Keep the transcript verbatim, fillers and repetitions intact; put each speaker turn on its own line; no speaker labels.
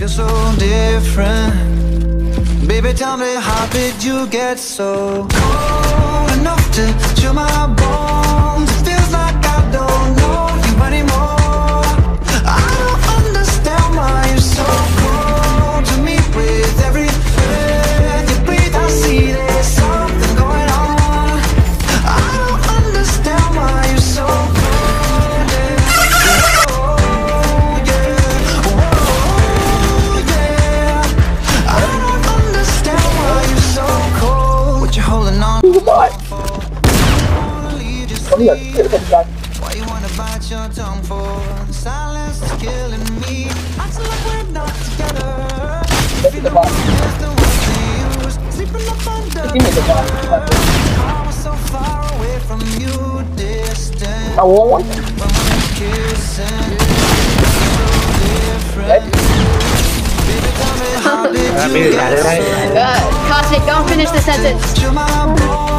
feel so different. Baby, tell me, how did you get so cold enough to chill my bones? It feels like I don't know you anymore. I don't understand why you're so cold to me. With every breath you breathe, I see there's something going on. I don't understand why you're so cold, yeah. Oh, yeah. Oh, yeah. I don't understand why you're so cold. What you holding on for? Why you wanna bite your tongue for? The silence is killing me. I feel like we're not together. If you don't want the words to use, sleeping up under the covers. I was so far away from you, distant. When we're kissing, so different. Baby, tell me, how did you get so
Uh, Kartik, don't finish the sentence.
to my bones?